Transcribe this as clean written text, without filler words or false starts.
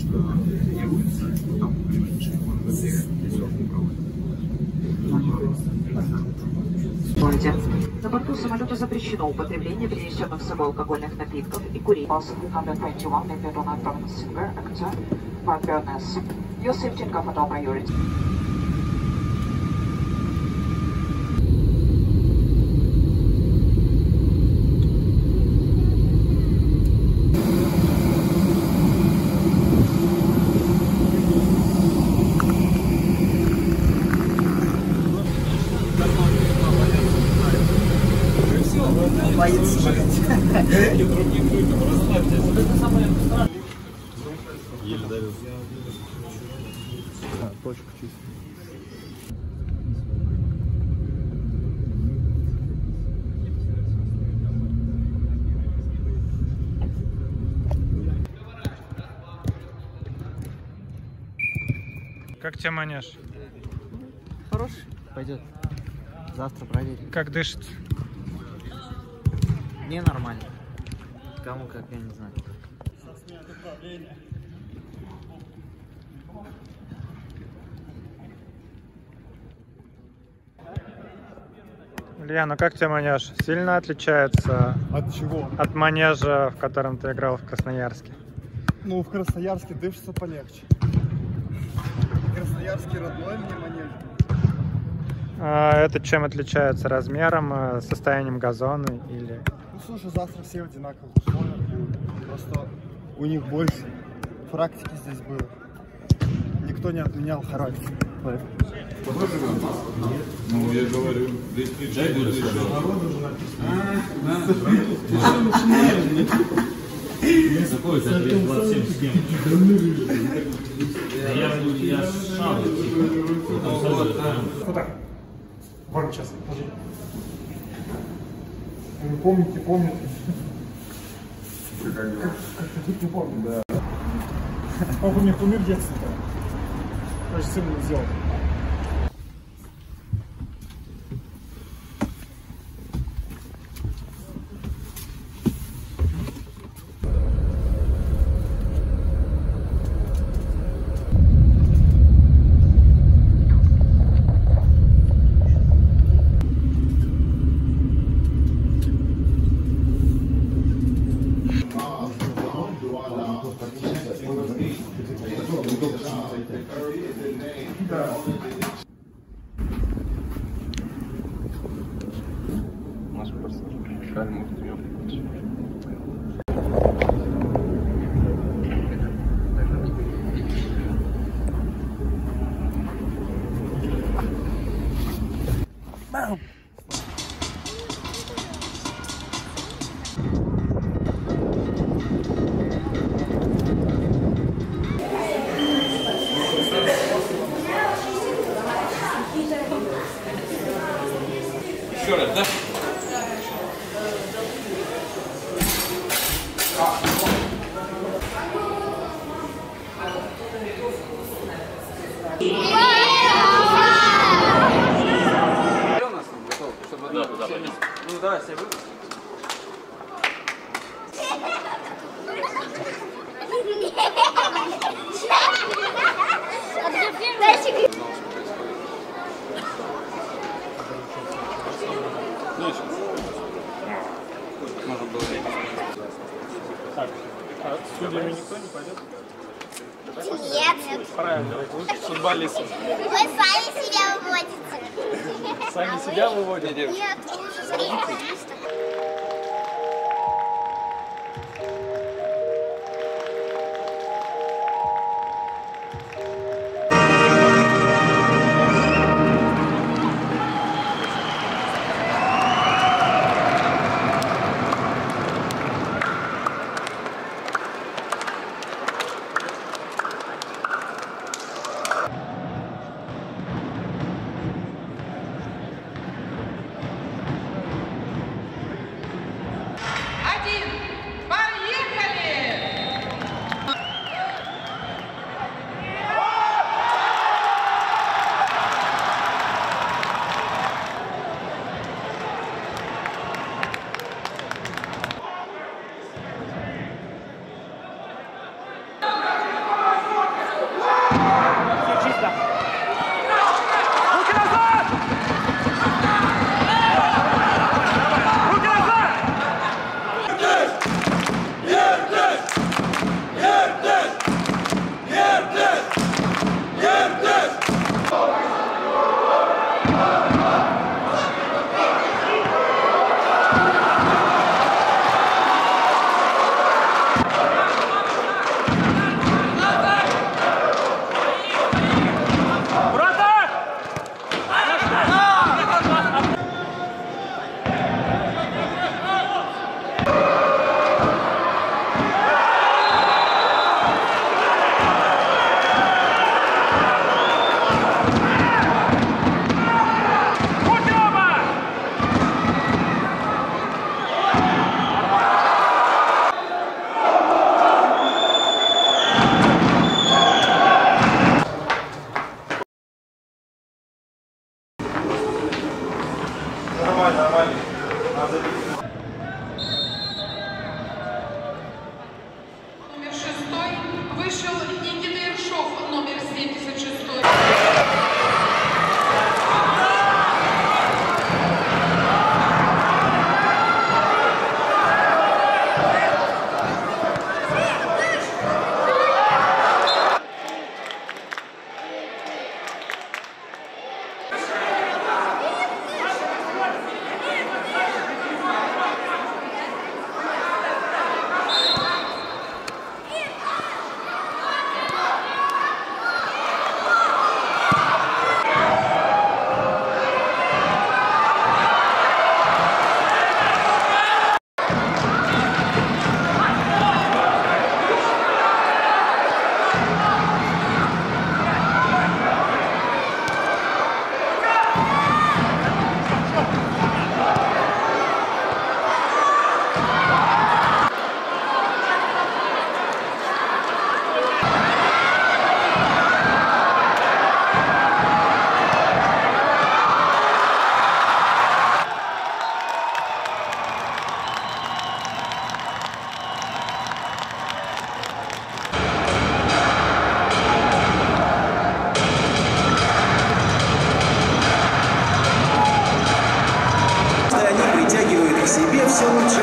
На борту самолета запрещено употребление принесенных с собой алкогольных напитков и курить. Your safety and comfort are priority. Еле давил. Точка чистая. Как тебе манеж? Хорош, пойдет. Завтра проверим. Как дышит? Не нормально. Кому как, я не знаю. Илья, ну как тебе манеж? Сильно отличается От чего? от манежа, в котором ты играл в Красноярске? Ну, в Красноярске дышится полегче. Красноярский родной мне манеж. А это чем отличается? Размером, состоянием газона или... Ну, слушай, завтра все в одинаковых условиях будут. Просто у них больше практики здесь было. Никто не отменял характер. Ну, я говорю, дай будет еще. Какой за 27 Я шал. Вот так. Вон сейчас. Вы помните? Как не помню, да. Он у меня кумир детства. Даже сын не сделал. Еще раз, да? Ну давай, все выпуск. Так, а с судьями никто не пойдет? Нет. Правильно, лучше футболисты. Вы сами себя выводите. Сами себя выводят? Нет, лучше зрителей. все лучше